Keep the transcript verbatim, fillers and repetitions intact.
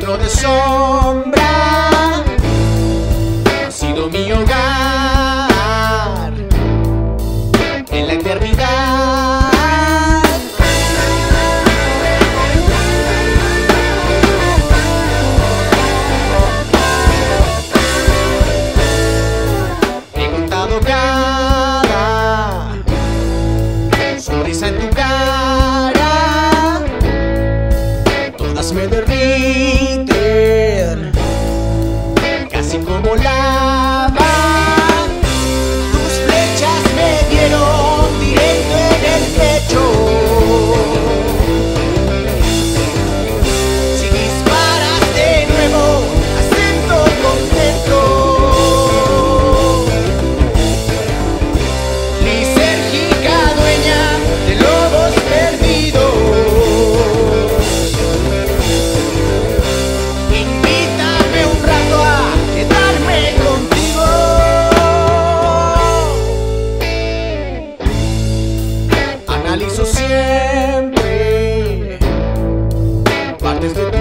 centro de sombra ha sido mi hogar en la eternidad. He contado cada sonrisa en tu cara, todas me derriten, casi como lava. Tus flechas me dieron directo en el pecho. Si disparas de nuevo, acento contento. Lisérgica dueña de lobos perdidos, invítame un rato a quedarme contigo. Analizo siempre partes de tu